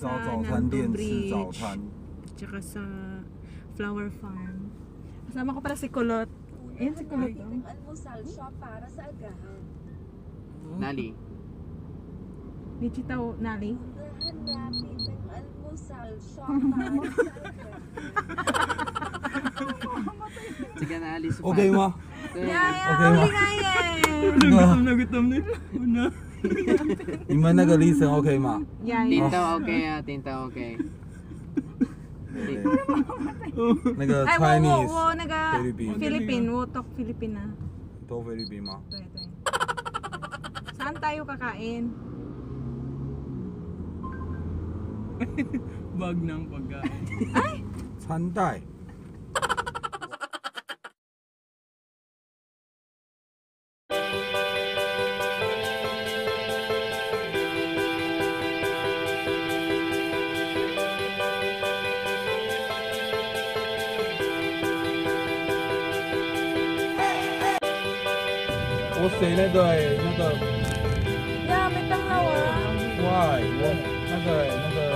找早餐店吃早 Bridge, 餐。 tsaka sa Flower Farm. Kasama ko pala si Kulot. Ayan si Kulot. Almusal siya para sa agahan. Nali. Ni Chita Nali. Puntahan natin ng almusal siya para sa agahan. Sige na, Alice. Okay mo? Okay, Nagutom na. 이만 나가 리슨 okay ma? Tinta okay ah, tinta okay. 那个 Ay, Chinese wo, naga Philippine Philippine, wo talk Philippine na. 都菲律宾吗？ Ito. Saan tayo kakain? Bag ng pagkain. 餐袋。 我谁那个那个 Yeah, may tanglaw ah. why 我那个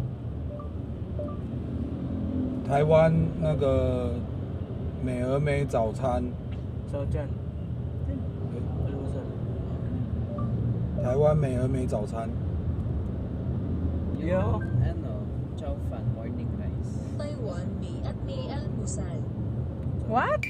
台湾那个美而美早餐， So, dyan. Almusal. 台湾美而美早餐。 Yo. Ano? Chow fan morning rice. Taiwan, may at may almusal. What?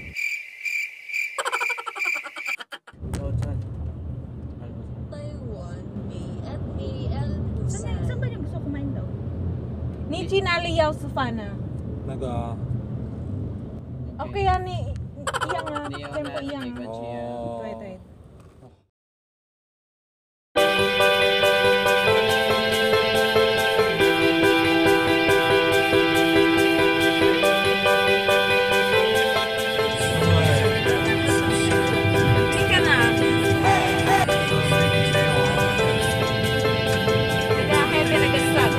So, dyan. Almusal. Taiwan, may at may almusal. Saan ba niya gusto kumain daw? Ni Chinali Yao Sufana. 那个啊， Okay yan ni iyang nga, Niyo tempo na, iyang. may kotse yan. 哦 Ito. Chicken na. Nag-heavy nag-start.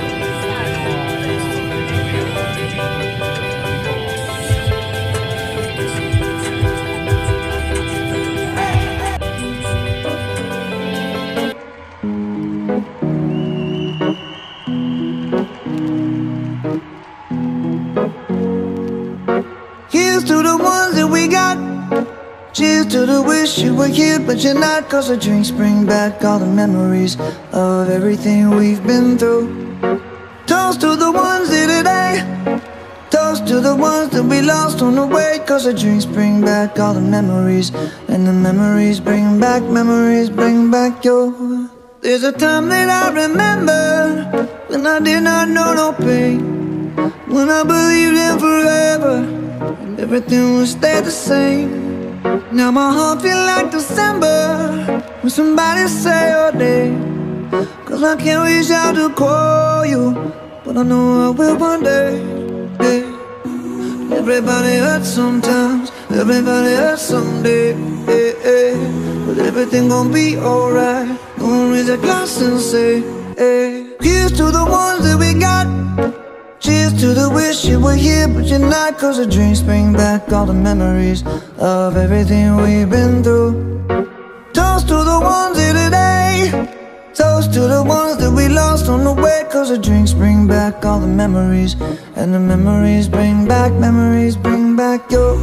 Here's to the ones that we got. Cheers to the wish you were here, but you're not. Cause the drinks bring back all the memories of everything we've been through. Toast to the ones here today. Toast to the ones that we lost on the way. Cause the drinks bring back all the memories. And the memories bring back your. There's a time that I remember when I did not know no pain, when I believed in forever and everything would stay the same. Now my heart feel like December when somebody say your name. Cause I can't reach out to call you, but I know I will one day. Yeah. Everybody hurts sometimes, everybody hurts someday. Yeah, yeah. But everything gon' be alright. Gonna raise a glass and say, hey. Here's to the ones that we got. Cheers to the wish you were here, but you're not. Cause the drinks bring back all the memories of everything we've been through. Toast to the ones here today. Toast to the ones that we lost on the way. Cause the drinks bring back all the memories. And the memories bring back your.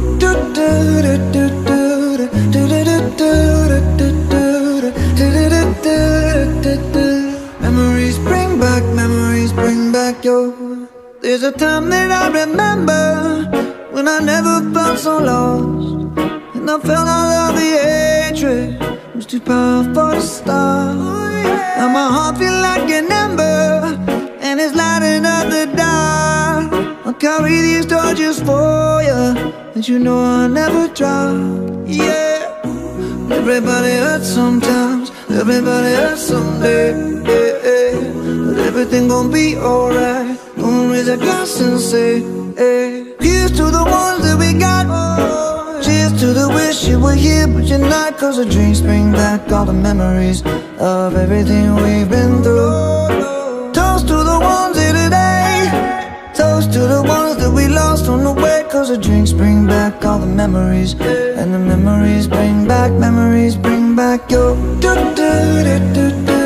Memories bring back your. There's a time that I remember when I never felt so lost, and I felt all of the hatred was too powerful to stop. Now my heart feel like an ember, and it's lighting up the dark. I'll carry these torches for you, and you know I'll never drop. Yeah. Everybody hurts sometimes, everybody hurts someday. Yeah, yeah. But everything gon' be alright. Gonna raise a glass and say, hey. Here's to the ones that we got. Cheers to the wish you were here, but you're not. Cause the drinks bring back all the memories of everything we've been through. Toast to the ones here today. Toast to the ones that we lost on the way. Cause the drinks bring back all the memories. And the memories bring back your.